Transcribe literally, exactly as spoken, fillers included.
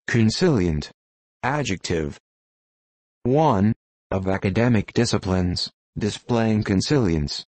Consilient. Adjective. one. Of academic disciplines, displaying consilience.